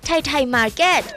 ไทยมาร์เก็ต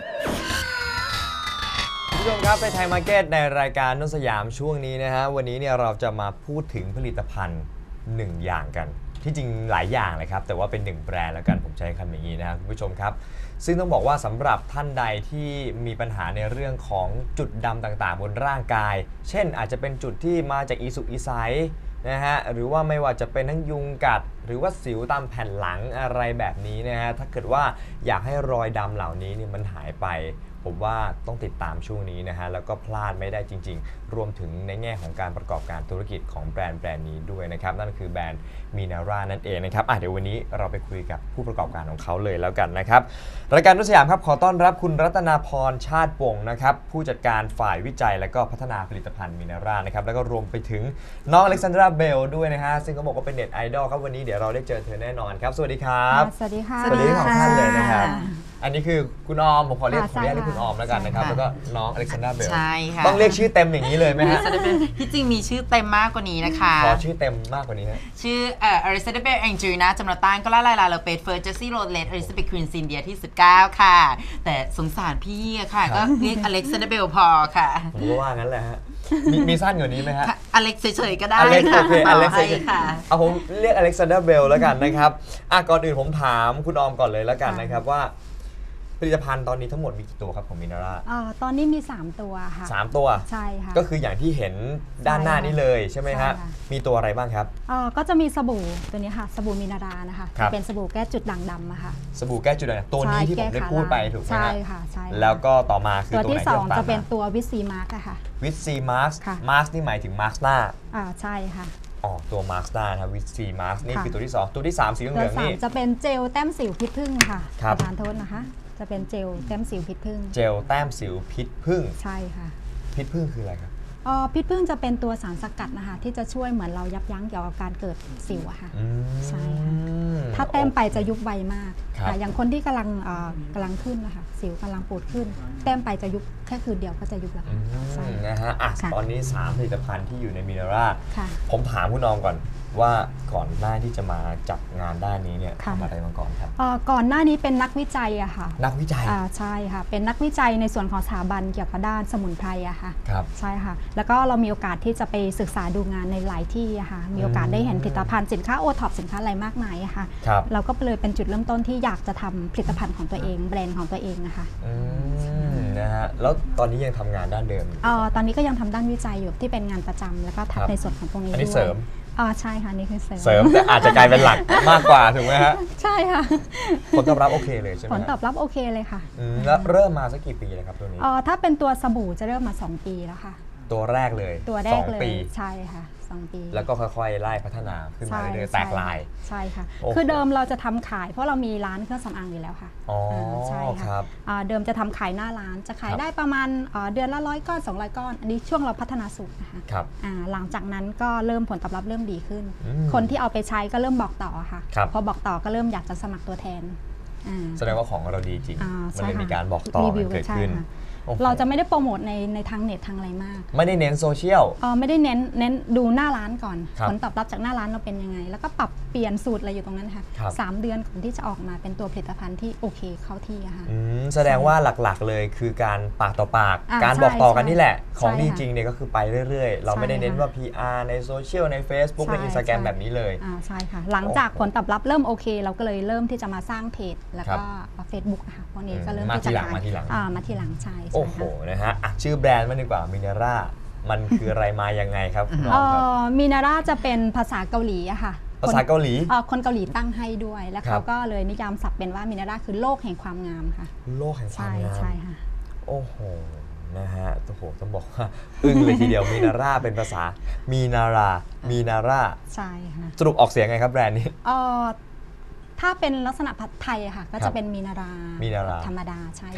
คุณผู้ชมครับไปไทยมาร์เก็ตในรายการนุ่นสยามช่วงนี้นะฮะวันนี้เนี่ยเราจะมาพูดถึงผลิตภัณฑ์1อย่างกันที่จริงหลายอย่างเลยครับแต่ว่าเป็น1แบรนด์แล้วกันผมใช้คำอย่างนี้นะครับคุณผู้ชมครับซึ่งต้องบอกว่าสำหรับท่านใดที่มีปัญหาในเรื่องของจุดดำต่างๆบนร่างกายเช่นอาจจะเป็นจุดที่มาจากอีสุกอีไซนะฮะหรือว่าไม่ว่าจะเป็นทั้งยุงกัดหรือว่าสิวตามแผ่นหลังอะไรแบบนี้นะฮะถ้าเกิดว่าอยากให้รอยดำเหล่านี้เนี่ยมันหายไปผมว่าต้องติดตามช่วงนี้นะฮะแล้วก็พลาดไม่ได้จริงๆรวมถึงในแง่ของการประกอบการธุรกิจของแบรนด์นี้ด้วยนะครับนั่นคือแบรนด์มีนาร่านั่นเองนะครับเดี๋ยววันนี้เราไปคุยกับผู้ประกอบการของเขาเลยแล้วกันนะครับรายการนุ่นสยามครับขอต้อนรับคุณรัตนาพรชาติวงศ์นะครับผู้จัดการฝ่ายวิจัยและก็พัฒนาผลิตภัณฑ์มีนาร่านะครับแล้วก็รวมไปถึงน้องอเล็กซานดราเบลด้วยนะฮะซึ่งเขาบอกว่าเป็นเน็ตไอดอลครับวันนี้เดี๋ยวเราได้เจอเธอแน่นอนครับสวัสดีครับสวัสดีค่ะสวัสดีทั้งท่านเลยนะครับอันนี้คือคุณออมผมขอเรียกคุณออมแล้วกันนะครับแล้วก็น้องอเล็กซานดราเบลใช่ค่ะต้องเรียกชื่อเต็มอย่างนี้เลยไหมฮะที่จริงมีชื่อเต็มมากกว่านี้นะคะขอชื่อเต็มมากกว่านี้นะชื่ออริซาเบลแองจูนะจำนวนตานก็ล่าลายลาเลเปตเฟิร์สเจสซี่โรเลตอริซาเบลควีนซินเดียที่19ค่ะแต่สงสารพี่ค่ะก็เรียกอเล็กซานดราเบลพอค่ะผมก็ว่างั้นแหละฮะมีสั้นกว่านี้ไหมฮะอเล็กเฉยๆก็ได้อเล็กโอเคอเล็กเฉยๆค่ะเอาผมเรียกอเล็กซานดราเบลแล้วกันนะครับก่อนอื่นผมถามคุณออมก่อนเลยแล้วกันนะครับว่าผลิตภัณฑ์ตอนนี้ทั้งหมดมีกี่ตัวครับของมินาร่าตอนนี้มี3ตัวค่ะ 3ตัวใช่ค่ะก็คืออย่างที่เห็นด้านหน้านี้เลยใช่ไหมฮะมีตัวอะไรบ้างครับก็จะมีสบู่ตัวนี้ค่ะสบู่มินาร่านะคะเป็นสบู่แก้จุดด่างดำค่ะสบู่แก้จุดด่างตัวนี้ที่ผมได้พูดไปถูกไหมใช่ค่ะใช่แล้วก็ต่อมาคือตัวที่2จะเป็นตัววิตซีมาร์กค่ะวิตซีมาร์กนี่หมายถึงมาร์กหน้าใช่ค่ะตัวมาร์กหน้าครับวิตซีมาร์กนี่คือตัวที่2ตัวที่3สีเหลืองนี่จะเป็นเจลแต้มสิวพิษผึ้งค่ะประธานโทษนะคะจะเป็นเจลแต้มสิวพิษผึ้งเจลแต้มสิวพิษผึ้งใช่ค่ะพิษผึ้งคืออะไรครับพิษผึ้งจะเป็นตัวสารสกัดนะคะที่จะช่วยเหมือนเรายับยั้งเกี่ยวกับการเกิดสิวอะค่ะใช่ค่ะถ้าแต้มไปจะยุบไวมากอย่างคนที่กำลังขึ้นนะคะสิวกำลังปูดขึ้นแต้มไปจะยุบแค่คืนเดียวก็จะยุบแล้วใช่นะฮะตอนนี้3ผลิตภัณฑ์ที่อยู่ในมินาร่าผมถามคุณน้องก่อนว่าก่อนหน้าที่จะมาจับงานด้านนี้เนี่ยทำอะไรมาก่อนครับก่อนหน้านี้เป็นนักวิจัยอะค่ะนักวิจัยใช่ค่ะเป็นนักวิจัยในส่วนของสถาบันเกี่ยวกับด้านสมุนไพรอะค่ะครับใช่ค่ะแล้วก็เรามีโอกาสที่จะไปศึกษาดูงานในหลายที่อะค่ะมีโอกาสได้เห็นผลิตภัณฑ์สินค้าโอท็อปสินค้าอะไรมากมายอะค่ะเราก็เลยเป็นจุดเริ่มต้นที่อยากจะทำผลิตภัณฑ์ของตัวเองแบรนด์ของตัวเองนะคะนะฮะแล้วตอนนี้ยังทำงานด้านเดิมตอนนี้ก็ยังทำด้านวิจัยอยู่ที่เป็นงานประจำแล้วก็ทำในส่วนของตรงนี้ด้วยอันนี้เสริมใช่ค่ะนี่คือเสริมแต่อาจจะกลายเป็นหลักมากกว่าถูกไหมฮะใช่ค่ะผลตอบรับโอเคเลยใช่ไหมผลตอบรับโอเคเลยค่ะแล้วเริ่มมาสักกี่ปีเลยครับตัวนี้ถ้าเป็นตัวสบู่จะเริ่มมา2 ปีแล้วค่ะตัวแรกเลยตัวแรกเลยใช่ค่ะ2 ปีแล้วก็ค่อยๆไล่พัฒนาขึ้นมาเรื่อยๆแตกลายใช่ค่ะคือเดิมเราจะทำขายเพราะเรามีร้านเครื่องสำอางอยู่แล้วค่ะใช่ค่ะเดิมจะทำขายหน้าร้านจะขายได้ประมาณเดือนละ100 ก้อน200 ก้อนอันนี้ช่วงเราพัฒนาสูตรนะคะหลังจากนั้นก็เริ่มผลตอบรับเริ่มดีขึ้นคนที่เอาไปใช้ก็เริ่มบอกต่อค่ะพอบอกต่อก็เริ่มอยากจะสมัครตัวแทนแสดงว่าของเราดีจริงมันเลยมีการบอกต่อเกิดขึ้นเราจะไม่ได้โปรโมทในทางเน็ตทางอะไรมากไม่ได้เน้นโซเชียลไม่ได้เน้นดูหน้าร้านก่อนผลตอบรับจากหน้าร้านเราเป็นยังไงแล้วก็ปรับเปลี่ยนสูตรอะไรอยู่ตรงนั้นค่ะ3 เดือนก่อนที่จะออกมาเป็นตัวผลิตภัณฑ์ที่โอเคเข้าที่ค่ะแสดงว่าหลักๆเลยคือการปากต่อปากการบอกต่อกันนี่แหละของดีจริงเนี่ยก็คือไปเรื่อยๆเราไม่ได้เน้นว่า PR ในโซเชียลใน Facebook ใน Instagram แบบนี้เลยใช่ค่ะหลังจากผลตอบรับเริ่มโอเคเราก็เลยเริ่มที่จะมาสร้างเพจแล้วก็ Facebook ค่ะพวกนี้ก็เริ่มที่จะมาทีหลังใช่โอ้โหนะฮะชื่อแบรนด์มันดีกว่ามินาร่ามันคืออะไรมายังไงครับมินาร่าจะเป็นภาษาเกาหลีอะค่ะภาษาเกาหลีคนเกาหลีตั้งให้ด้วยแล้วเขาก็เลยนิยามศัพท์เป็นว่ามินาร่าคือโลกแห่งความงามค่ะโลกแห่งความงามใช่ค่ะโอ้โหนะฮะโอ้โหต้องบอกว่าอึ้งเลยทีเดียวมินาร่าเป็นภาษามีนาร่าใช่ค่ะสรุปออกเสียงไงครับแบรนด์นี้ถ้าเป็นลักษณะผัดไทยค่ะก็จะเป็นมีนาราธรรมดาใช่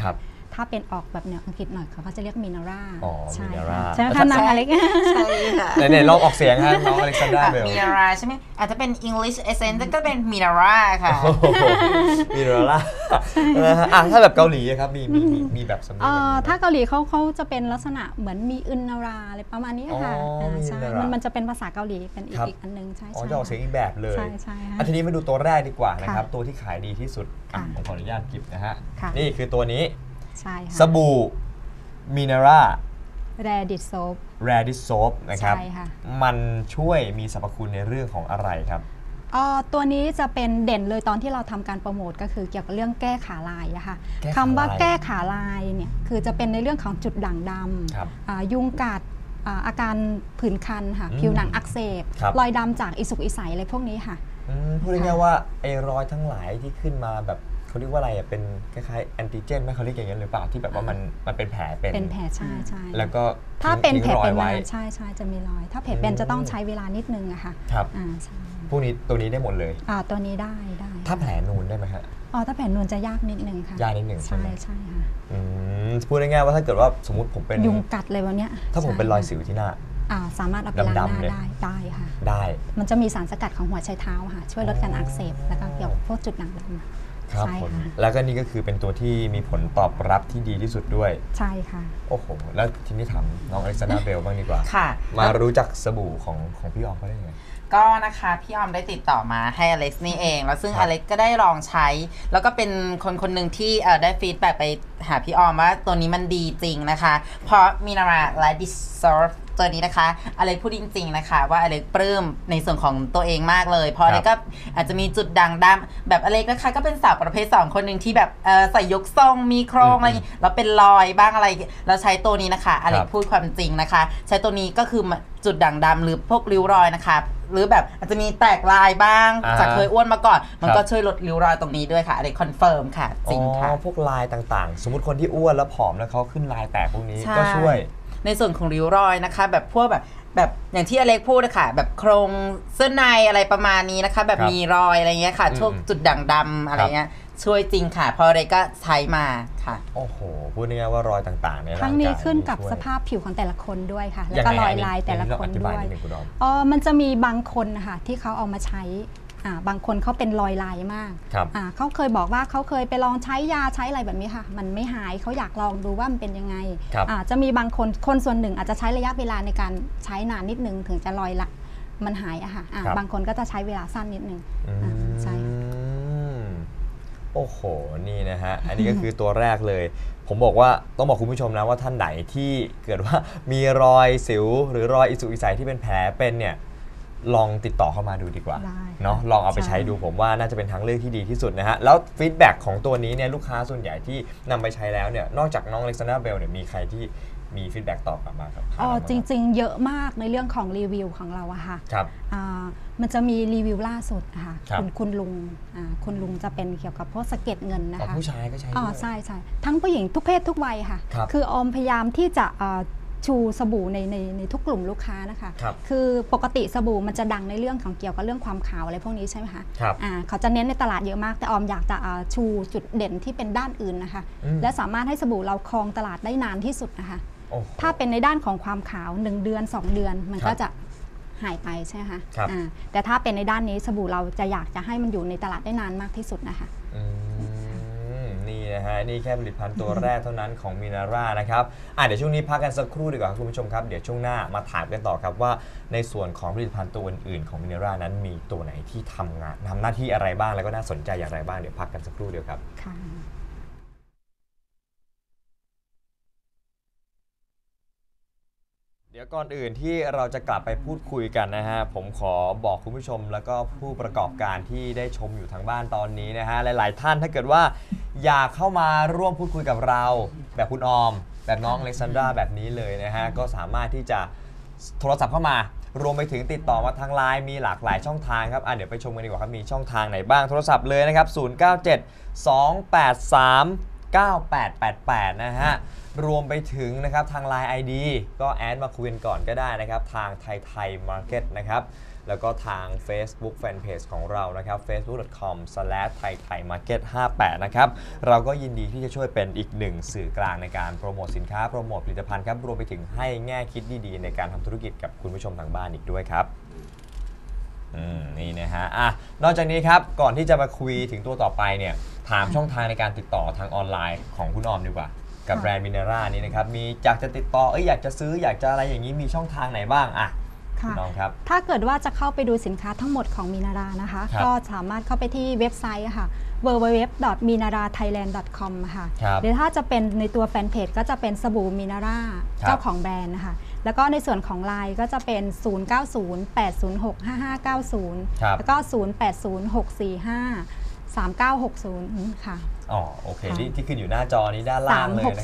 ถ้าเป็นออกแบบแนวอังกฤษหน่อยเขาก็จะเรียกมินาร่าอ๋อใช่ Minara ค่ะใช่ไหมคะน้องอเล็กใช่ค่ะไหนๆลองออกเสียงฮะน้องอเล็กซานดราเบลมีนาราใช่ไหมอาจจะเป็น English accent ก็เป็นมินาราค่ะมีโรล่านะฮะถ้าแบบเกาหลีครับมีแบบสำเนียงแบบนี้ไหมถ้าเกาหลีเขาจะเป็นลักษณะเหมือนมีอึนนาราอะไรประมาณนี้ค่ะมีใช่อึนนารามันจะเป็นภาษาเกาหลีเป็นอีกอันนึงใช่อ๋อใช่จะออกเสียงอีกแบบเลยใช่ใช่ค่ะทีนี้มาดูตัวแรกดีกว่านะครับค่ะตัวที่ขายดีที่สุดค่ะผมขออนุญาตหยิบนะฮะค่ะนี่คือตัวนี้ใช่ค่ะสบู่มินาร่าแรดิโซฟแรดิโซฟนะครับใช่ค่ะมันช่วยมีสรรพคุณในเรื่องของอะไรครับตัวนี้จะเป็นเด่นเลยตอนที่เราทำการโปรโมทก็คือเกี่ยวกับเรื่องแก้ขาลายอะค่ะแก้ขาลายคำว่าแก้ขาลายเนี่ยคือจะเป็นในเรื่องของจุดด่างดครับำยุงกัดอาการผื่นคันค่ะผิวหนังอักเสบครับรอยดำจากอิสุกอิสัยอะไรพวกนี้ค่ะพูดง่ายๆว่าไอ้รอยทั้งหลายที่ขึ้นมาแบบเขาเรียกว่าอะไรอ่ะเป็นคล้ายๆแอนติเจนไหมเขาเรียกอย่างนั้นหรือเปล่าที่แบบว่ามันเป็นแผลเป็นเป็นแผลใช่ใช่แล้วก็ถ้าเป็นแผลทิ้งรอเป็ยนไว้ใช่ใช่จะมีรอย ถ้าแผลเป็นจะต้องใช้เวลานิดนึงอะค่ะครับใช่พวกนี้ตัวนี้ได้หมดเลยตัวนี้ได้ถ้าแผลนูนได้ไหมฮะถ้าแผลนูนจะยากนิดนึงค่ะยากนิดนึงใช่ใช่ไหมใช่ค่ะพูดง่ายๆว่าถ้าเกิดว่าสมมติผมเป็นยุงกัดเลยวันเนี้ยถ้าผมเป็นรอยสิวใช่ที่หน้าสามารถเอาไปล้างหดำๆเนี่ยน้าได้ค่ะได้มันจะมีสารสกัดของหัวไชเท้าค่ะ ช่วยลดการอักเสบแล้วก็เกี่ยวกับพวกจุดด่างดำครับใช่ผมค่ะแล้วก็นี่ก็คือเป็นตัวที่มีผลตอบรับที่ดีที่สุดด้วยใช่ค่ะโอ้โห แล้วทีนี้ถามน้องอเล็กซานดราเบลบ้างดีกว่าค่ะมารู้จักสบู่ของพี่ออมเขาได้ยังไงก็นะคะพี่ออมได้ติดต่อมาให้อเล็กซ์นี่เอง แล้วซึ่งครับอเล็กซ์ก็ได้ลองใช้ แล้วก็เป็นคนหนึ่งที่ได้ฟีดแบ็กไปหาพี่ออมว่าตัวนี้มันดีจริงนะคะ เพราะมินาราและดิซอร์ตัวนี้นะคะอเล็กพูดจริงๆนะคะว่าอเล็กปลื้มในส่วนของตัวเองมากเลยเพราะอเล็กก็อาจจะมีจุดด่างดำแบบอเล็กนะคะก็เป็นสาวประเภท2คนหนึ่งที่แบบใส่ยกทรงมีโครงอะไรอย่างงี้แล้วเป็นรอยบ้างอะไรแล้วใช้ตัวนี้นะคะอเล็กพูดความจริงนะคะ ใช้ตัวนี้ก็คือจุดด่างดำหรือพวกริ้วรอยนะคะหรือแบบอาจจะมีแตกลายบ้างจากเคยอ้วนมาก่อนมันก็ช่วยลดริ้วรอยตรงนี้ด้วยค่ะอเล็กคอนเฟิร์มค่ะจริงค่ะพวกลายต่างๆ สมมติคนที่อ้วนแล้วผอมแล้วเขาขึ้นลายแตกพวกนี้ใช่ก็ช่วยในส่วนของริ้วรอยนะคะแบบพวกแบบอย่างที่อเล็กพูดนะคะแบบโครงเสื้อในอะไรประมาณนี้นะคะแบบมีรอยอะไรเงี้ยค่ะช่วงจุดด่างดำอะไรเงี้ยช่วยจริงค่ะเพราะอเล็กก็ใช้มาค่ะโอ้โห พูดง่ายๆว่ารอยต่างๆในร่างกายทั้งนี้ขึ้นกับช่วยสภาพผิวของแต่ละคนด้วยค่ะ แล้วก็รอยลายแต่ละคนอธิด้บายวยนิดนึงคุณออมมันจะมีบางคนนะคะที่เขาเอามาใช้บางคนเขาเป็นรอยลายมากครับเขาเคยบอกว่าเขาเคยไปลองใช้ยาใช้อะไรแบบนี้ค่ะ มันไม่หายเขาอยากลองดูว่ามันเป็นยังไงครับจะมีบางคนส่วนหนึ่งอาจจะใช้ระยะเวลาในการใช้นานนิดนึงถึงจะรอยละมันหายอะค่ะครับบางคนก็จะใช้เวลาสั้นนิดนึงใช่โอ้โห นี่นะฮะ อันนี้ก็คือตัวแรกเลย ผมบอกว่าต้องบอกคุณผู้ชมนะว่าท่านไหนที่เกิดว่ามีรอยสิวหรือรอยอิสุกอิสัยที่เป็นแผลเป็นเนี่ยลองติดต่อเข้ามาดูดีกว่าได้เนาะลองเอาไปใช่ใช้ดูผมว่าน่าจะเป็นทางเลือกที่ดีที่สุดนะฮะ แล้วฟีดแบ็กของตัวนี้เนี่ยลูกค้าส่วนใหญ่ที่นำไปใช้แล้วเนี่ยนอกจากน้องอเล็กซานดราเบลเนี่ยมีใครที่มีฟีดแบ็กตอบกลับมาครับจริงๆ เยอะมากในเรื่องของรีวิวของเราอะค่ะครับมันจะมีรีวิวล่าสุดนะคะครับคุณลุงคุณลุงจะเป็นเกี่ยวกับพวกสะเก็ดเงินนะคะผู้ชายก็ใช้ด้วยใช่ใช่ทั้งผู้หญิงทุกเพศทุกวัยค่ะครับคือออมพยายามที่จะชูสบู่ในทุกกลุ่มลูกค้านะคะครับคือปกติสบู่มันจะดังในเรื่องของเกี่ยวกับเรื่องความขาวอะไรพวกนี้ใช่ไหมคะครับเขาจะเน้นในตลาดเยอะมากแต่ออมอยากจะชูจุดเด่นที่เป็นด้านอื่นนะคะ และสามารถให้สบู่เราครองตลาดได้นานที่สุดนะคะโอ้โหถ้าเป็นในด้านของความขาว1เดือน2เดือนมันครับก็จะหายไปใช่ไหมคะครับแต่ถ้าเป็นในด้านนี้สบู่เราจะอยากจะให้มันอยู่ในตลาดได้นานมากที่สุดนะคะนี่นะฮะนี่แค่ผลิตภัณฑ์ตัวแรกเท่านั้นของมินาร่านะครับเดี๋ยวช่วงนี้พักกันสักครู่ดีกว่าครับคุณผู้ชมครับเดี๋ยวช่วงหน้ามาถามกันต่อครับว่าในส่วนของผลิตภัณฑ์ตัวอื่นๆของมินาร่านั้นมีตัวไหนที่ทำหน้าที่อะไรบ้างแล้วก็น่าสนใจอย่างไรบ้างเดี๋ยวพักกันสักครู่เดียวครับค่ะเดี๋ยวก่อนอื่นที่เราจะกลับไปพูดคุยกันนะฮะผมขอบอกคุณผู้ชมแล้วก็ผู้ประกอบการที่ได้ชมอยู่ทางบ้านตอนนี้นะฮะหลายๆท่านถ้าเกิดว่าอยากเข้ามาร่วมพูดคุยกับเราแบบคุณออมแบบน้องอเล็กซานดราแบบนี้เลยนะฮะก็สามารถที่จะโทรศัพท์เข้ามารวมไปถึงติดต่อมาทางไลน์มีหลากหลายช่องทางครับเดี๋ยวไปชมกันดีกว่าครับมีช่องทางไหนบ้างโทรศัพท์เลยนะครับ097 283 9888นะฮะรวมไปถึงนะครับทาง Line ID ก็แอดมาคุยกันก่อนก็ได้นะครับทางไทยมาร์เก็ตนะครับแล้วก็ทาง Facebook Fanpage ของเรานะครับ facebook.com/thaithaimarket58 นะครับเราก็ยินดีที่จะช่วยเป็นอีกหนึ่งสื่อกลางในการโปรโมทสินค้าโปรโมทผลิตภัณฑ์ครับรวมไปถึงให้แง่คิดดีๆในการทำธุรกิจกับคุณผู้ชมทางบ้านอีกด้วยครับนี่นะฮะนอกจากนี้ครับก่อนที่จะมาคุยถึงตัวต่อไปเนี่ยถามช่องทางในการติดต่อทางออนไลน์ของคุณออมดีกว่ากับแบรนด์มินาร่านี้นะครับมีอยากจะติดต่ออยากจะซื้ออยากจะอะไรอย่างนี้มีช่องทางไหนบ้างคุณน้องครับถ้าเกิดว่าจะเข้าไปดูสินค้าทั้งหมดของมินารานะคะก็สามารถเข้าไปที่เว็บไซต์ค่ะ www.minarathailand.com ค่ะหรือถ้าจะเป็นในตัวแฟนเพจก็จะเป็นสบู่มินาร่าเจ้าของแบรนด์นะคะแล้วก็ในส่วนของ LINE ก็จะเป็น 0908065590 แล้วก็ 0806453960 ค่ะโอเคที่ขึ้นอยู่หน้าจอนี้ด้านล่างเลยนะ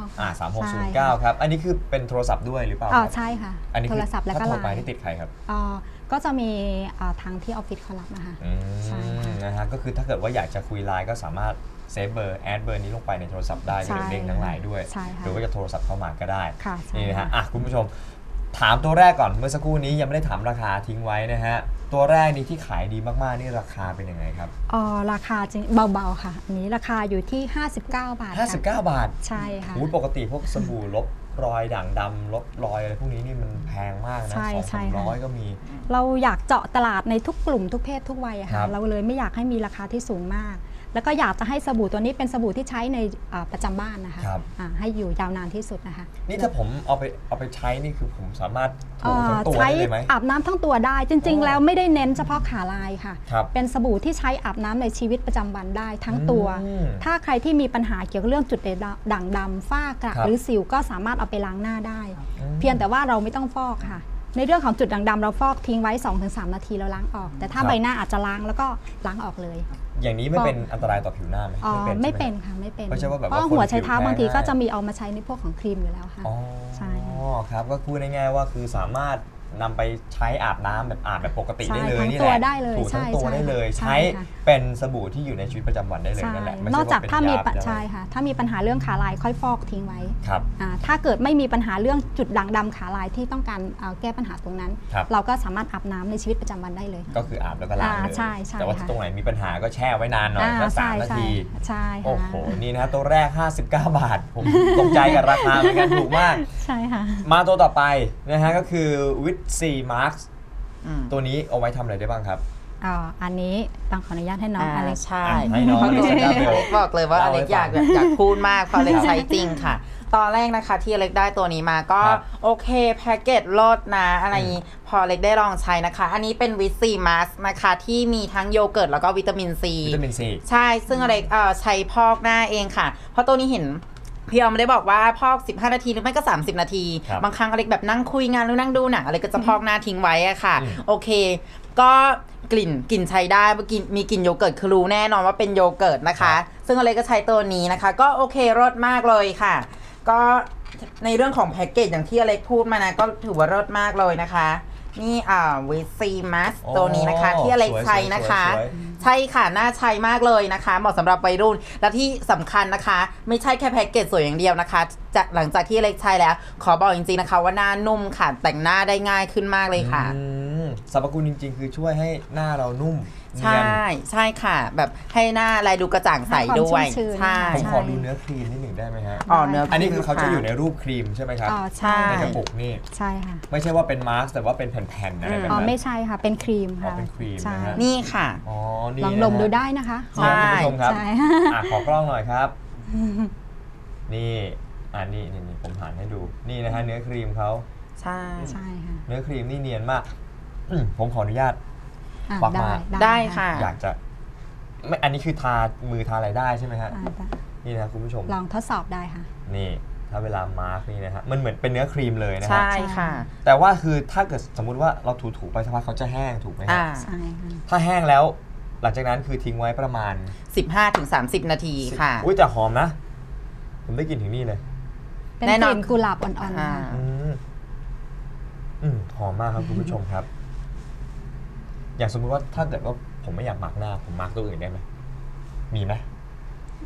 3609ครับอันนี้คือเป็นโทรศัพท์ด้วยหรือเปล่าใช่ค่ะอันนี้โทรศัพท์แล้วก็ LINE ถ้าโทรไปที่ติดใครครับก็จะมีทางที่ออฟฟิศเขารับนะคะใช่นะฮะก็คือถ้าเกิดว่าอยากจะคุย LINE ก็สามารถเซฟเบอร์แอดเบอร์นี้ลงไปในโทรศัพท์ได้ก็เด้งทั้งหลายด้วยหรือว่าจะโทรศัพท์เข้ามาก็ได้นี่นะฮะคุณผู้ชมถามตัวแรกก่อนเมื่อสักครู่นี้ยังไม่ได้ถามราคาทิ้งไว้นะฮะตัวแรกนี้ที่ขายดีมากๆนี่ราคาเป็นยังไงครับราคาจริงเบาๆค่ะอันนี้ราคาอยู่ที่59 บาท 59 บาทใช่ค่ะปกติพวกสบู่ลบรอยด่างดำลบรอยอะไรพวกนี้นี่มันแพงมากนะ200-300ก็มีเราอยากเจาะตลาดในทุกกลุ่มทุกเพศทุกวัยค่ะเราเลยไม่อยากให้มีราคาที่สูงมากแล้วก็อยากจะให้สบู่ตัวนี้เป็นสบู่ที่ใช้ในประจำบ้านนะคะให้อยู่ยาวนานที่สุดนะคะนี่ถ้าผมเอาไปใช้นี่คือผมสามารถถูทั้งตัวได้เลยไหมอาบน้ำทั้งตัวได้จริงๆแล้วไม่ได้เน้นเฉพาะขาลายค่ะเป็นสบู่ที่ใช้อาบน้ำในชีวิตประจำวันได้ทั้งตัวถ้าใครที่มีปัญหาเกี่ยวกับเรื่องจุดด่างดำฝ้ากระหรือสิวก็สามารถเอาไปล้างหน้าได้เพียงแต่ว่าเราไม่ต้องฟอกค่ะในเรื่องของจุดด่างดำเราฟอกทิ้งไว้ 2-3 นาทีเราล้างออกแต่ถ้าใบหน้าอาจจะล้างแล้วก็ล้างออกเลยอย่างนี้ไม่เป็นอันตรายต่อผิวหน้าไหมไม่เป็นค่ะไม่เป็นเพราะหัวใช้เท้าบางทีก็จะมีเอามาใช้ในพวกของครีมอยู่แล้วค่ะใช่ครับก็พูดง่ายๆว่าคือสามารถนำไปใช้อาบน้ำแบบอาบแบบปกติได้เลยนี่แหละถูทั้งตัวได้เลยใช้เป็นสบู่ที่อยู่ในชีวิตประจำวันได้เลยนั่นแหละนอกจากถ้ามีใช่ค่ะถ้ามีปัญหาเรื่องขาลายค่อยฟอกทิ้งไว้ถ้าเกิดไม่มีปัญหาเรื่องจุดด่างดำขาลายที่ต้องการแก้ปัญหาตรงนั้นเราก็สามารถอาบน้ำในชีวิตประจำวันได้เลยก็คืออาบแล้วก็ล้างเลยใช่แต่ว่าตรงไหนมีปัญหาก็แช่ไว้นานหน่อยสัก3 นาทีใช่โอ้โหนี่นะตัวแรก59 บาทผมตกใจกับราคาเหมือนกันถูกมากใช่ค่ะมาตัวต่อไปนะฮะก็คือวิตซีมาร์คตัวนี้เอาไว้ทำอะไรได้บ้างครับอันนี้ต้องขออนุญาตให้น้องอเล็กใช่ให้น้องบอกเลยว่าอเล็กอยากพูดมากเพราะอเล็กใช้จริงค่ะตอนแรกนะคะที่อเล็กได้ตัวนี้มาก็โอเคแพ็กเกจลดนะอะไรพออเล็กได้ลองใช้นะคะอันนี้เป็นวิตซีมาสนะคะที่มีทั้งโยเกิร์ตแล้วก็วิตามินซีใช่ซึ่งอเล็กใช้พอกหน้าเองค่ะเพราะตัวนี้เห็นพี่ออมได้บอกว่าพอก15 นาทีหรือไม่ก็30 นาทีบางครั้งอเล็กแบบนั่งคุยงานหรือนั่งดูหนังอเล็กก็จะพอกหน้าทิ้งไว้อะค่ะโอเคก็กลิ่นใช้ได้มีกลิ่นโยเกิร์ตคือรู้แน่นอนว่าเป็นโยเกิร์ตนะคะซึ่งอเล็กก็ใช้ตัวนี้นะคะก็โอเครสมากเลยค่ะก็ในเรื่องของแพ็กเกจอย่างที่อเล็กพูดมานะก็ถือว่ารสมากเลยนะคะนี่วิตซีมัสตัวนี้นะคะที่อเล็กใช้นะคะใช่ค่ะน่าใช้มากเลยนะคะเหมาะสำหรับวัยรุ่นและที่สำคัญนะคะไม่ใช่แค่แพ็กเกจสวยอย่างเดียวนะคะหลังจากที่อเล็กใช้แล้วขอบอกจริงๆนะคะว่าหน้านุ่มค่ะแต่งหน้าได้ง่ายขึ้นมากเลยค่ะสรรพคุณจริงๆคือช่วยให้หน้าเรานุ่มใช่ค่ะแบบให้หน้าลายดูกระจ่างใสด้วยใช่ผมขอดูเนื้อครีมนิดหนึ่งได้ไหมฮะเนื้ออันนี้คือเขาจะอยู่ในรูปครีมใช่ไหมครับใช่ในกระปุกนี่ใช่ค่ะไม่ใช่ว่าเป็นมาสก์แต่ว่าเป็นแผ่นๆอะไรแบบนั้นไม่ใช่ค่ะเป็นครีมค่ะเป็นครีมนี่ค่ะลองดมดูได้นะคะใช่คุณผู้ชมครับขอกล้องหน่อยครับนี่นี่ผมหันให้ดูนี่นะฮะเนื้อครีมเขาใช่ค่ะเนื้อครีมนี่เนียนมากผมขออนุญาตควักมาได้ค่ะอยากจะไม่อันนี้คือทามือทาอะไรได้ใช่ไหมฮะนี่นะคุณผู้ชมลองทดสอบได้ค่ะนี่ถ้าเวลามาร์กนี่นะฮะมันเหมือนเป็นเนื้อครีมเลยนะใช่ค่ะแต่ว่าคือถ้าเกิดสมมุติว่าเราถูไปสักพักเขาจะแห้งถูกไหมครับใช่ค่ะถ้าแห้งแล้วหลังจากนั้นคือทิ้งไว้ประมาณ 15-30 นาทีค่ะอุ้ยแต่หอมนะผมได้กลิ่นถึงนี่เลยเป็นกลิ่นกุหลาบอ่อนๆค่ะหอมมากครับคุณผู้ชมครับอย่างสมมุติว่าถ้าเกิดว่าผมไม่อยากมาร์กหน้าผมมาร์กตัวอื่นได้ไหมมีไหม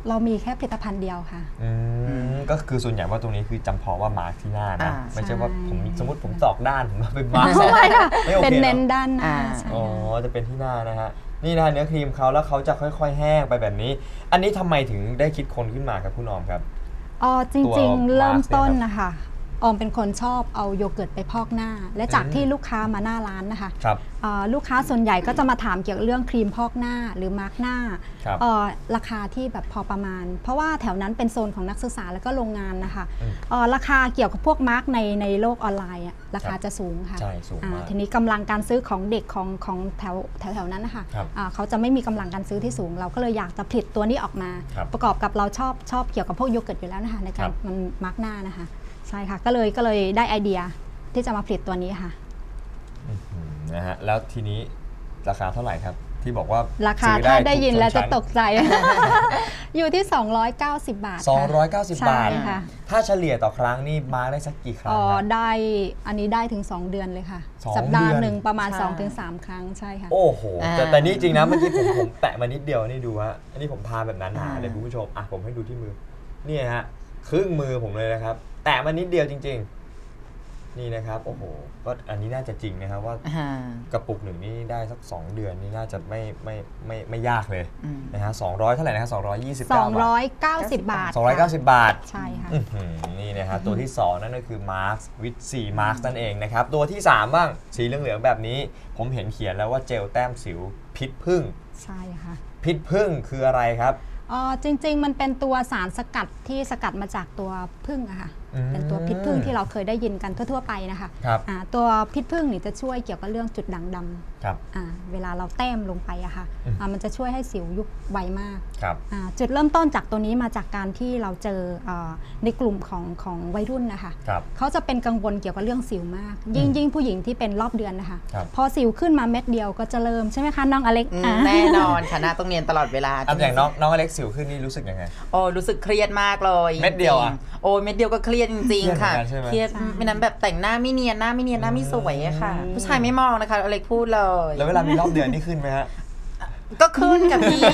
เรามีแค่ผลิตภัณฑ์เดียวค่ะก็คือส่วนใหญ่ว่าตรงนี้คือจำเพาะว่ามาร์กที่หน้านะไม่ใช่ว่าผมสมมติผมตอกด้านผมมาเป็นมาร์กไม่ค่ะไม่โอเคเป็นเน้นด้านหน้าอ๋อจะเป็นที่หน้านะฮะนี่นะเนื้อครีมเขาแล้วเขาจะค่อยๆแห้งไปแบบนี้อันนี้ทำไมถึงได้คิดค้นขึ้นมาครับคุณออมครับจริงๆเริ่มต้นนะคะออมเป็นคนชอบเอาโยเกิร์ตไปพอกหน้าและจากที่ลูกค้ามาหน้าร้านนะคะลูกค้าส่วนใหญ่ก็จะมาถามเกี่ยวกับเรื่องครีมพอกหน้าหรือมาร์กหน้าราคาที่แบบพอประมาณเพราะว่าแถวนั้นเป็นโซนของนักศึกษาแล้วก็โรงงานนะคะราคาเกี่ยวกับพวกมาร์กในโลกออนไลน์ราคาจะสูงค่ะทีนี้กำลังการซื้อของเด็กของแถวนั้นนะคะเขาจะไม่มีกำลังการซื้อที่สูงเราก็เลยอยากจะผลิตตัวนี้ออกมาประกอบกับเราชอบเกี่ยวกับพวกโยเกิร์ตอยู่แล้วนะคะในการมันมาร์กหน้านะคะใช่ค่ะก็เลยได้ไอเดียที่จะมาผลิตตัวนี้ค่ะนะฮะแล้วทีนี้ราคาเท่าไหร่ครับที่บอกว่าราคาถ้าได้ยินแล้วจะตกใจ อยู่ที่290 บาท 290 บาทถ้าเฉลี่ยต่อครั้งนี่มาได้สักกี่ครั้งได้อันนี้ได้ถึง2 เดือนเลยค่ะสัปดาห์หนึ่งประมาณ 2-3 ครั้งใช่ค่ะโอ้โหแต่นี่จริงนะเมื่อกี้ผมแตะมานิดเดียวนี่ดูฮะอันนี้ผมทาแบบนั้นหนาเลยคุณผู้ชมผมให้ดูที่มือนี่ฮะครึ่งมือผมเลยนะครับแตะมานิดเดียวจริงๆนี่นะครับโอ้โหก็อันนี้น่าจะจริงนะครับว่ากระปุกหนึ่งนี่ได้สัก2 เดือนนี่น่าจะไม่ยากเลยนะฮะ200เท่าไหร่นะครับ290 บาท 290 บาทใช่ค่ะนี่นะฮะตัวที่2นั่นก็คือ Mask with C Mask นั่นเองนะครับตัวที่3บ้างสีเหลืองๆแบบนี้ผมเห็นเขียนแล้วว่าเจลแต้มสิวพิษผึ้งใช่ค่ะพิษผึ้งคืออะไรครับจริงๆมันเป็นตัวสารสกัดที่สกัดมาจากตัวผึ้งอะค่ะเป็นตัวพิษผึ้งที่เราเคยได้ยินกันทั่วๆไปนะคะตัวพิษผึ้งนี่จะช่วยเกี่ยวกับเรื่องจุดด่างดำเวลาเราแต้มลงไปอะค่ะมันจะช่วยให้สิวยุบไวมากจุดเริ่มต้นจากตัวนี้มาจากการที่เราเจอในกลุ่มของวัยรุ่นนะคะเขาจะเป็นกังวลเกี่ยวกับเรื่องสิวมากยิ่งผู้หญิงที่เป็นรอบเดือนนะคะพอสิวขึ้นมาเม็ดเดียวก็จะเริ่มใช่ไหมคะน้องอเล็กแน่นอนค่ะต้องเรียนตลอดเวลาอย่างน้องอเล็กสิวขึ้นนี่รู้สึกยังไงรู้สึกเครียดมากเลยเม็ดเดียวเม็ดเดียวก็เครียดจริงๆค่ะเครียดไม่นั้นแบบแต่งหน้าไม่เนียนหน้าไม่สวยอะค่ะผู้ชายไม่มองนะคะอเล็กพูดเลยแล้วเวลามีรอบเดือนนี่ขึ้นไหมฮะก็ขึ้นกับพี่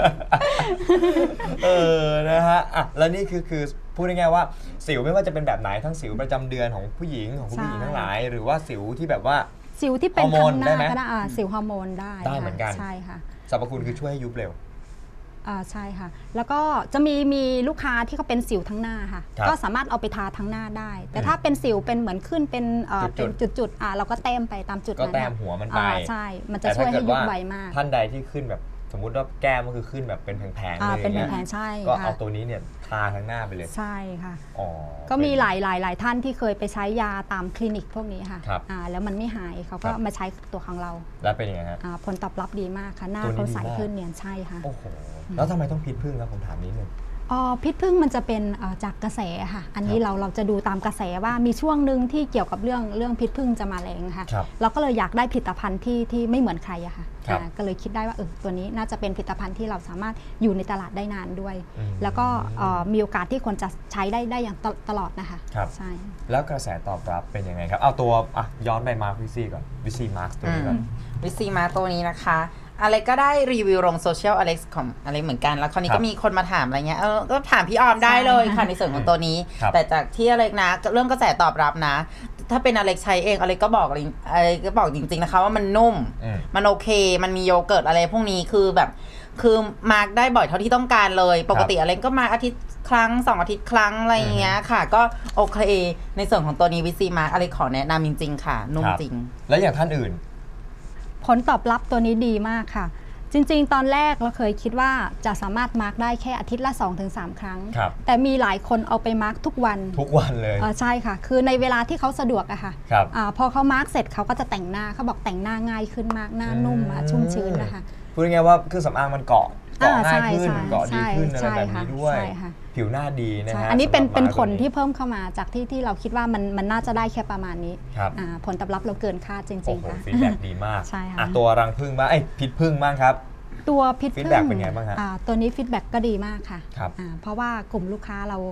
นะฮะแล้วนี่คือพูดง่ายๆว่าสิวไม่ว่าจะเป็นแบบไหนทั้งสิวประจำเดือนของผู้หญิงของคุณผู้หญิงทั้งหลายหรือว่าสิวที่แบบว่าสิวที่เป็นทางหน้าก็ได้สิวฮอร์โมนได้เหมือนกันใช่ค่ะสรรพคุณคือช่วยให้ยุบเร็วใช่ค่ะแล้วก็จะมีลูกค้าที่เขาเป็นสิวทั้งหน้าค่ะก็สามารถเอาไปทาทั้งหน้าได้แต่ถ้าเป็นสิวเป็นเหมือนขึ้นเป็นจุดเราก็แต้มไปตามจุดนั้นก็แต้มหัวมันไปใช่มันจะช่วยให้ยุบไวมากท่านใดที่ขึ้นแบบสมมุติว่าแก้มก็คือขึ้นแบบเป็นแผงๆเลยเป็นแผงๆใช่ก็เอาตัวนี้เนี่ยทาทั้งหน้าไปเลยใช่ค่ะก็มีหลายท่านที่เคยไปใช้ยาตามคลินิกพวกนี้ค่ะแล้วมันไม่หายเขาก็มาใช้ตัวของเราแล้วเป็นยังไงฮะผลตอบรับดีมากค่ะหน้าเขาใสขึ้นเนียนใช่ค่ะโอ้โหแล้วทำไมต้องพิษผึ้งครับผมถามนิดนึงพิษผึ้งมันจะเป็นจากกระแสค่ะอันนี้เราจะดูตามกระแสว่ามีช่วงหนึ่งที่เกี่ยวกับเรื่องพิษผึ้งจะมาแรงค่ะเราก็เลยอยากได้ผลิตภัณฑ์ที่ไม่เหมือนใครอะค่ะก็เลยคิดได้ว่าตัวนี้น่าจะเป็นผลิตภัณฑ์ที่เราสามารถอยู่ในตลาดได้นานด้วยแล้วก็มีโอกาสที่คนจะใช้ได้อย่างตลอดนะคะใช่แล้วกระแสตอบรับเป็นยังไงครับเอาตัวย้อนไปมาวิซีก่อนวิซีมาร์คตัวนี้ก่อนวิซีมาร์คตัวนี้นะคะอะไรก็ได้รีวิวลงโซเชียลอเล็กซ์ของอะไรเหมือนกันแล้วคราวนี้ก็มีคนมาถามอะไรเงี้ยก็ถามพี่ออมได้เลยค่ะในส่วนของตัวนี้แต่จากที่อเล็กนะเรื่องกระแสตอบรับนะถ้าเป็นอเล็กใช้เองอเล็กก็บอกจริงๆนะคะว่ามันนุ่มมันโอเคมันมีโยเกิร์ตอะไรพวกนี้คือมาร์กได้บ่อยเท่าที่ต้องการเลยปกติอเล็กก็มาอาทิตย์ครั้ง2 อาทิตย์ครั้งอะไรอย่างเงี้ยค่ะก็โอเคในส่วนของตัวนี้วิซีมาร์กอเล็กขอแนะนำจริงๆค่ะนุ่มจริงแล้วอย่างท่านอื่นผลตอบรับตัวนี้ดีมากค่ะจริงๆตอนแรกเราเคยคิดว่าจะสามารถมาร์กได้แค่อาทิตย์ละ 2-3 ครั้งแต่มีหลายคนเอาไปมาร์กทุกวันเลยใช่ค่ะคือในเวลาที่เขาสะดวกอะค่ะพอเขามาร์กเสร็จเขาก็จะแต่งหน้าเขาบอกแต่งหน้าง่ายขึ้นมากหน้านุ่มชุ่มชื้นนะคะพูดง่ายๆว่าเครื่องสำอางมันเกาะง่ายขึ้นเกาะดีขึ้นอะไรแบบนี้ด้วยผิวหน้าดีนะฮะอันนี้เป็นผลที่เพิ่มเข้ามาจากที่เราคิดว่ามันน่าจะได้แค่ประมาณนี้ผลตอบรับเราเกินคาดจริงๆค่ะฟีดแบ็กดีมากใช่ค่ะตัวรังผึ้งบ้างพิษผึ้งบ้างครับตัวพิษผึ้งฟีดแบ็กเป็นไงบ้างฮะตัวนี้ฟีดแบ็กก็ดีมากค่ะเพราะว่ากลุ่มลูกค้าเรา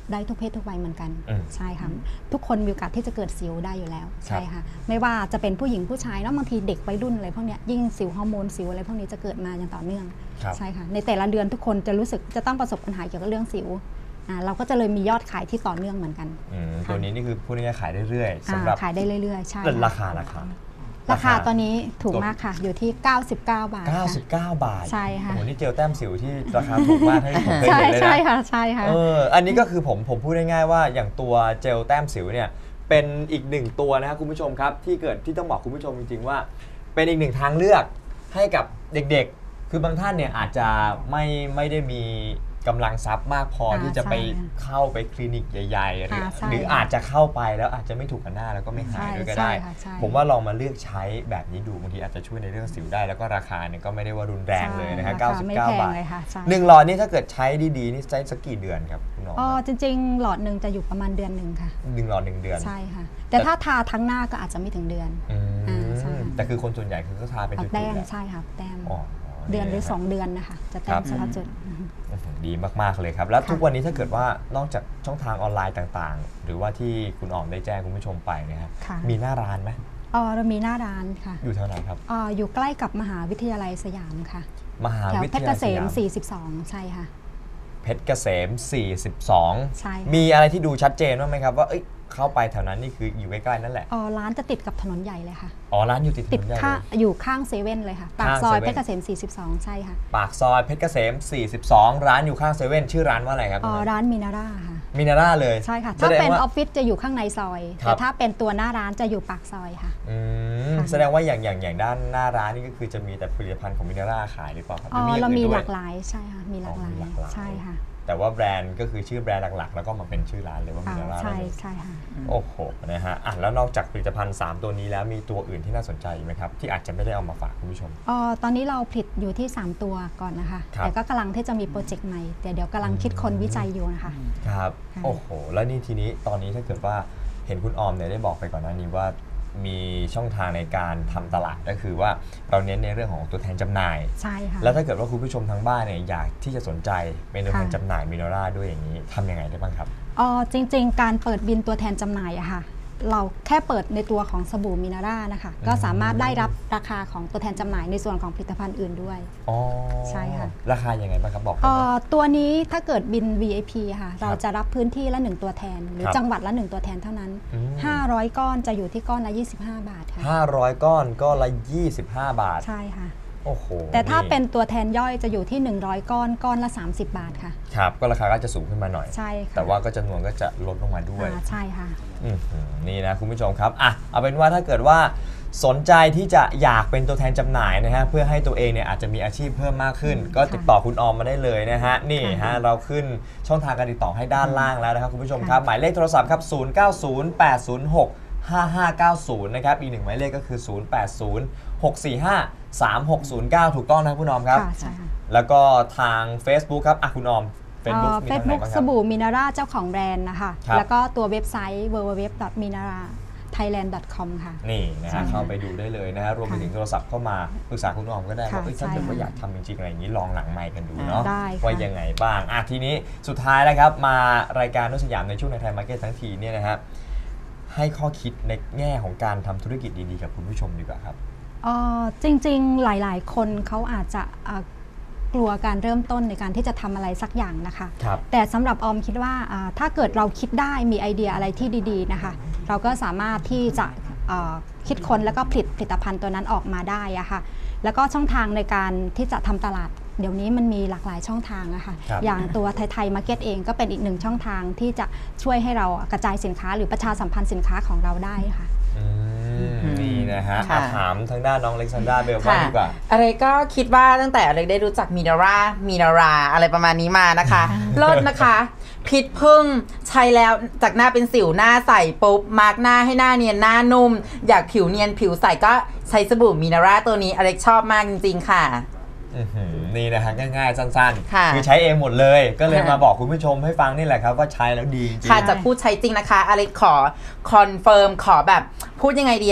ได้ทุกเพศทุกวัยเหมือนกันใช่ค่ะทุกคนมีโอกาสที่จะเกิดสิวได้อยู่แล้วใช่ค่ะไม่ว่าจะเป็นผู้หญิงผู้ชายแล้วบางทีเด็กวัยรุ่นอะไรพวกนี้ยิ่งสิวฮอร์โมนสิวอะไรพวกนี้จะเกิดมาอย่างต่อเนื่องใช่ค่ะในแต่ละเดือนทุกคนจะรู้สึกจะต้องประสบปัญหาเกี่ยวกับเรื่องสิวเราก็จะเลยมียอดขายที่ต่อเนื่องเหมือนกันตัวนี้นี่คือพูดง่ายๆขายได้เรื่อยสำหรับขายได้เรื่อยๆใช่ราคาตอนนี้ถูกมากค่ะอยู่ที่99 บาท 99 บาทใช่ค่ะโอ้โหนี่เจลแต้มสิวที่ราคาถูกมากให้ผมเคยเห็นเลยนะใช่ค่ะใช่ค่ะอันนี้ก็คือผมพูดง่ายๆว่าอย่างตัวเจลแต้มสิวเนี่ยเป็นอีกหนึ่งตัวนะครับคุณผู้ชมครับที่ต้องบอกคุณผู้ชมจริงๆว่าเป็นอีกหนึ่งทางเลือกให้กับเด็กๆคือบางท่านเนี่ยอาจจะไม่ได้มีกำลังทรัพย์มากพอที่จะไปเข้าไปคลินิกใหญ่ๆหรืออาจจะเข้าไปแล้วอาจจะไม่ถูกกันหน้าแล้วก็ไม่หายด้วยก็ได้ผมว่าลองมาเลือกใช้แบบนี้ดูบางทีอาจจะช่วยในเรื่องสิวได้แล้วก็ราคาเนี่ยก็ไม่ได้ว่ารุนแรงเลยนะครับ99 บาท1 หลอดนี่ถ้าเกิดใช้ดีๆนี่ใช้สักกี่เดือนครับคุณน้องจริงๆหลอดหนึ่งจะอยู่ประมาณเดือนหนึ่งค่ะ 1 หลอด 1 เดือนใช่ค่ะแต่ถ้าทาทั้งหน้าก็อาจจะไม่ถึงเดือนแต่คือคนส่วนใหญ่คือก็ทาเป็นจุดๆแต้มใช่ค่ะแต้มเดือนหรือ2 เดือนนะคะจะแต้มเฉพาะจุดดีมากๆเลยครับแล้วทุกวันนี้ถ้าเกิดว่านอกจากช่องทางออนไลน์ต่างๆหรือว่าที่คุณออมได้แจ้งคุณผู้ชมไปนะครับมีหน้าร้านไหมเรามีหน้าร้านค่ะอยู่แถวไหนครับอยู่ใกล้กับมหาวิทยาลัยสยามค่ะมหาวิทยาลัยสยามเพชรเกษม42ใช่ค่ะเพชรเกษม42ใช่มีอะไรที่ดูชัดเจนบ้างไหมครับว่าเข้าไปแถวนั้นนี่คืออยู่ใกล้ๆนั่นแหละร้านจะติดกับถนนใหญ่เลยค่ะร้านอยู่ติดถนนใหญ่อยู่ข้างเซเว่นเลยค่ะปากซอยเพชรเกษม42ใช่ค่ะปากซอยเพชรเกษม42ร้านอยู่ข้างเซเว่นชื่อร้านว่าอะไรครับร้านมินาร่าค่ะมินาร่าเลยใช่ค่ะถ้าเป็นออฟฟิศจะอยู่ข้างในซอยแต่ถ้าเป็นตัวหน้าร้านจะอยู่ปากซอยค่ะแสดงว่าอย่างด้านหน้าร้านนี่ก็คือจะมีแต่ผลิตภัณฑ์ของมินาร่าขายหรือเปล่าครับเรามีหลากหลายใช่ค่ะมีหลากหลายใช่ค่ะแต่ว่าแบรนด์ก็คือชื่อแบรนด์หลักๆแล้วก็มาเป็นชื่อร้านเลยว่ามินาร่าใช่ค่ะโอ้โหนะฮะแล้วนอกจากผลิตภัณฑ์3ตัวนี้แล้วมีตัวอื่นที่น่าสนใจไหมครับที่อาจจะไม่ได้เอามาฝากคุณผู้ชมตอนนี้เราผลิตอยู่ที่3ตัวก่อนนะคะแต่ก็กำลังที่จะมีโปรเจกต์ใหม่เดี๋ยวกำลังคิดค้นวิจัยอยู่นะคะครับโอ้โหแล้วนี่ทีนี้ตอนนี้ถ้าเกิดว่าเห็นคุณออมเนี่ยได้บอกไปก่อนหน้านี้ว่ามีช่องทางในการทำตลาดก็คือว่าเราเน้นในเรื่องของตัวแทนจำหน่ายใช่ค่ะแล้วถ้าเกิดว่าคุณผู้ชมทางบ้านเนี่ยอยากที่จะสนใจเป็นตัวแทนจำหน่ายมินาร่าด้วยอย่างนี้ทำยังไงได้บ้างครับจริงๆการเปิดบินตัวแทนจำหน่ายอะค่ะเราแค่เปิดในตัวของสบู่มินาร่านะคะก็สามารถได้รับราคาของตัวแทนจำหน่ายในส่วนของผลิตภัณฑ์อื่นด้วยใช่ค่ะราคายังไงบ้างครับบอกตัวนี้ถ้าเกิดบิน VIP ค่ะเราจะรับพื้นที่ละ1ตัวแทนหรือจังหวัดละ1ตัวแทนเท่านั้น500 ก้อนจะอยู่ที่ก้อนละ25 บาทค่ะ 500 ก้อนก็ละ25 บาทใช่ค่ะโอ้โหแต่ถ้าเป็นตัวแทนย่อยจะอยู่ที่100 ก้อนก้อนละ30 บาทค่ะครับก็ราคาก็จะสูงขึ้นมาหน่อยใช่ค่ะแต่ว่าก็จำนวนก็จะลดลงมาด้วยใช่ค่ะนี่นะคุณผู้ชมครับเอาเป็นว่าถ้าเกิดว่าสนใจที่จะอยากเป็นตัวแทนจำหน่ายนะฮะเพื่อให้ตัวเองเนี่ยอาจจะมีอาชีพเพิ่มมากขึ้นก็ติดต่อคุณออมมาได้เลยนะฮะนี่ฮะเราขึ้นช่องทางการติดต่อให้ด้านล่างแล้วนะครับคุณผู้ชมครับหมายเลขโทรศัพท์ครับ0908065590นะครับอีก1หมายเลขก็คือ0806453609ถูกต้องนะคุณออมครับใช่ค่ะแล้วก็ทาง Facebook ครับคุณออม Facebook สบู่มินาร่าเจ้าของแบรนด์นะคะแล้วก็ตัวเว็บไซต์ www.minara.thailand.com ค่ะนี่นะฮะเข้าไปดูได้เลยนะฮะรวมไปถึงโทรศัพท์เข้ามาปรึกษาคุณออมก็ได้ว่าถ้าเกิดว่าอยากทำจริงๆอะไรอย่างนี้ลองหลังไมค์กันดูเนาะว่ายังไงบ้างทีนี้สุดท้ายแล้วครับมารายการนุสยามในช่วงในไทยมาร์เก็ตทั้งทีเนี่ยนะฮะให้ข้อคิดในแง่ของการทำธุรกิจดีๆกับคุณผู้ชมดีกว่าครับจริงๆหลายๆคนเขาอาจจะกลัวการเริ่มต้นในการที่จะทำอะไรสักอย่างนะคะแต่สำหรับออมคิดว่าถ้าเกิดเราคิดได้มีไอเดียอะไรที่ดีๆนะคะเราก็สามารถที่จะคิดค้นแล้วก็ผลิตภัณฑ์ตัวนั้นออกมาได้อะค่ะแล้วก็ช่องทางในการที่จะทำตลาดเดี๋ยวนี้มันมีหลากหลายช่องทางนะคะอย่างตัวไทยมาร์เก็ตเองก็เป็นอีกหนึ่งช่องทางที่จะช่วยให้เรากระจายสินค้าหรือประชาสัมพันธ์สินค้าของเราได้ค่ะนี่นะฮะถามทางด้านน้องเล็กซันดราเบลบ้างดีกว่าอะไรก็คิดว่าตั้งแต่อะไรได้รู้จักมินาราอะไรประมาณนี้มานะคะเลิศนะคะพิษพึ่งใช้แล้วจากหน้าเป็นสิวหน้าใสปุ๊บมาร์กหน้าให้หน้าเนียนหน้านุ่มอยากผิวเนียนผิวใสก็ใช้สบู่มินาร่าตัวนี้อเล็กชอบมากจริงๆค่ะนี่นะฮะง่ายๆสั้นๆคือใช้เองหมดเลยก็เลยมาบอกคุณผู้ชมให้ฟังนี่แหละครับว่าใช้แล้วดีจริงค่ะจะพูดใช้จริงนะคะอเล็กขอคอนเฟิร์มขอแบบพูดยังไงดีอ่ะก็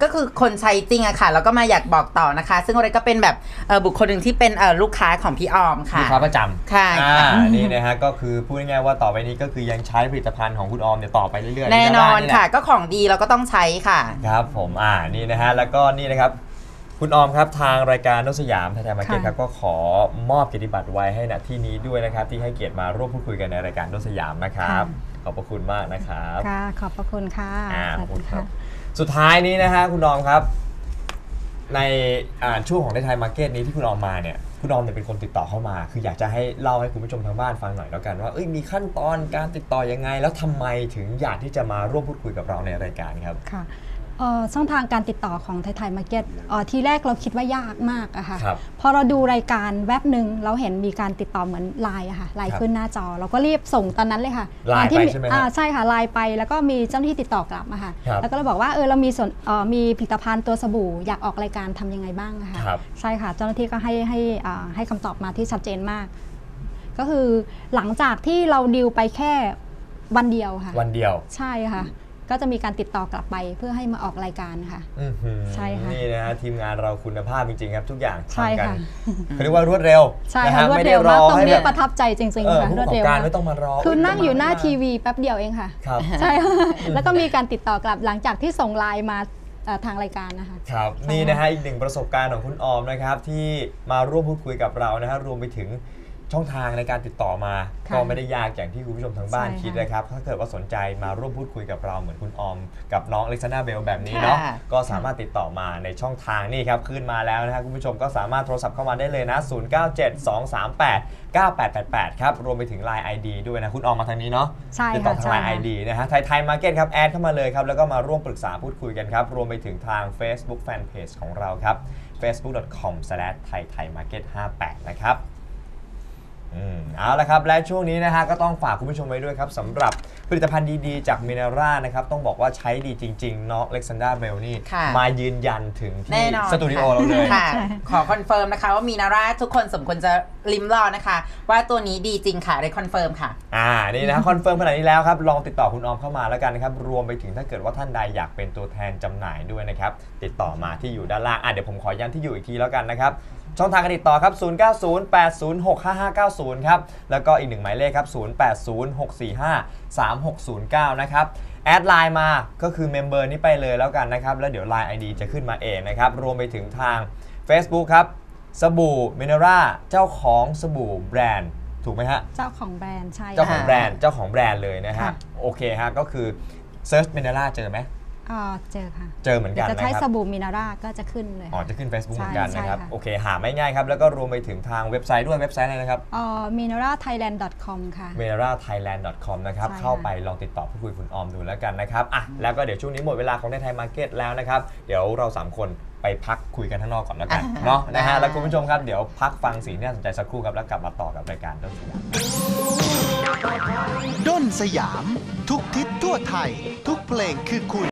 ก็คือคนใช้จริงอะค่ะแล้วก็มาอยากบอกต่อนะคะ ซึ่งอะไรก็เป็นแบบบุคคลหนึ่งที่เป็นลูกค้าของพี่ออมค่ะลูกค้าประจำค่ะนี่นะฮะก็คือพูดง่ายๆว่าต่อไปนี้ก็คือยังใช้ผลิตภัณฑ์ของคุณออมเนี่ยต่อไปเรื่อยๆแน่นอนค่ะก็ของดีเราก็ต้องใช้ค่ะครับผมนี่นะฮะแล้วก็นี่นะครับคุณออมครับทางรายการนกสยามไทยมาร์เก็ตครับก็ขอมอบเกียรติบัตรไว้ให้ณที่นี้ด้วยนะครับที่ให้เกียรติมาร่วมพูดคุยกันในรายการนกสยามนะครับขอบพระคุณมากนะครับค่ะขอบพระคุณค่ะขอบคุณครับสุดท้ายนี้นะฮะคุณออมครับในช่วงของไทยมาร์เก็ตนี้ที่คุณออมมาเนี่ยคุณออมเนี่ยเป็นคนติดต่อเข้ามาคืออยากจะให้เล่าให้คุณผู้ชมทางบ้านฟังหน่อยแล้วกันว่ามีขั้นตอนการติดต่อยังไงแล้วทำไมถึงอยากที่จะมาร่วมพูดคุยกับเราในรายการครับค่ะช่องทางการติดต่อของไทยมาร์เก็ตทีแรกเราคิดว่ายากมากอะค่ะพอเราดูรายการแวบหนึ่งเราเห็นมีการติดต่อเหมือนไลน์อะค่ะไลน์ขึ้นหน้าจอเราก็รีบส่งตอนนั้นเลยค่ะไลน์ไปใช่ไหมใช่ค่ะไลน์ไปแล้วก็มีเจ้าหน้าที่ติดต่อกลับมาค่ะแล้วก็เลยบอกว่าเรามีมีผลิตภัณฑ์ตัวสบู่อยากออกรายการทำยังไงบ้างอะค่ะใช่ค่ะเจ้าหน้าที่ก็ให้คำตอบมาที่ชัดเจนมากก็คือหลังจากที่เราดีลไปแค่วันเดียวค่ะวันเดียวใช่ค่ะก็จะมีการติดต่อกลับไปเพื่อให้มาออกรายการค่ะใช่ค่ะนี่นะฮะทีมงานเราคุณภาพจริงๆครับทุกอย่างทำกันเขาเรียกว่ารวดเร็วใช่ค่ะรวดเร็วมากตรงนี้ประทับใจจริงๆค่ะรวดเร็วไม่ต้องมารอคือนั่งอยู่หน้าทีวีแป๊บเดียวเองค่ะใช่แล้วก็มีการติดต่อกลับหลังจากที่ส่งไลน์มาทางรายการนะคะครับนี่นะฮะอีกหนึ่งประสบการณ์ของคุณออมนะครับที่มาร่วมพูดคุยกับเรานะฮะรวมไปถึงช่องทางในการติดต่อมาก็ไม่ได้ยากอย่างที่คุณผู้ชมทางบ้านคิดนะครับถ้าเกิดว่าสนใจมาร่วมพูดคุยกับเราเหมือนคุณออมกับน้องอเล็กซานดราเบลแบบนี้เนาะก็สามารถติดต่อมาในช่องทางนี่ครับขึ้นมาแล้วนะครับคุณผู้ชมก็สามารถโทรศัพท์เข้ามาได้เลยนะ0972389888ครับรวมไปถึง Line ID ด้วยนะคุณออมมาทางนี้เนาะติดต่อทาง Line ID นะฮะไทยมาร์เก็ตครับแอดเข้ามาเลยครับแล้วก็มาร่วมปรึกษาพูดคุยกันครับรวมไปถึงทาง Facebook Fanpage ของเราครับ facebook.com/thaimarket58 นะครับเอาละครับและช่วงนี้นะฮะก็ต้องฝากคุณผู้ชมไว้ด้วยครับสำหรับผลิตภัณฑ์ดีๆจากมินาร่านะครับต้องบอกว่าใช้ดีจริงๆน้องอเล็กซานดราเบลนี่มายืนยันถึงที่สตูดิโอเราเลยขอคอนเฟิร์มนะคะว่ามินาร่าทุกคนสมควรจะลิ้มลองนะคะว่าตัวนี้ดีจริงค่ะได้คอนเฟิร์มค่ะนี่นะคอนเฟิร์มขนาดนี้แล้วครับลองติดต่อคุณออมเข้ามาแล้วกันนะครับรวมไปถึงถ้าเกิดว่าท่านใดอยากเป็นตัวแทนจำหน่ายด้วยนะครับติดต่อมาที่อยู่ด้านล่างเดี๋ยวผมขอย้ำที่อยู่อีกทีแล้วกันนะครับช่องทางการติดต่อครับ0908065590ครับแล้วก็อีกหนึ่งหมายเลขครับ0806453609นะครับแอดไลน์มาก็คือเมมเบอร์นี้ไปเลยแล้วกันนะครับแล้วเดี๋ยว Line ID จะขึ้นมาเองนะครับรวมไปถึงทาง Facebook ครับสบู่มินาร่าเจ้าของสบู่แบรนด์ถูกไหมฮะเจ้าของแบรนด์ใช่เจ้าของแบรนด์เลยนะฮะโอเคฮะก็คือเซิร์ชมินาร่าเจอไหมเจอค่ะเจอเหมือนกันนะครับจะใช้สบู่มินาร่าก็จะขึ้นเลยจะขึ้น Facebook เหมือนกันนะครับโอเคหาไม่ง่ายครับแล้วก็รวมไปถึงทางเว็บไซต์ด้วยเว็บไซต์อะไรนะครับ minarathailand.com ค่ะ minarathailand.com นะครับเข้าไปลองติดต่อพูดคุยคุณออมดูแล้วกันนะครับแล้วก็เดี๋ยวช่วงนี้หมดเวลาของไทยมาร์เก็ตแล้วนะครับเดี๋ยวเรา3คนไปพักคุยกันข้างนอกก่อนแล้วกันเนาะนะฮะแล้วคุณผู้ชมครับเดี๋ยวพักฟังสิ่งที่น่าสนใจสักครู่ครับแล้วกลับมาต่อกับรายการด้นสยามด้นสยามทุกทิศทั่วไทยทุกเพลงคือคุณ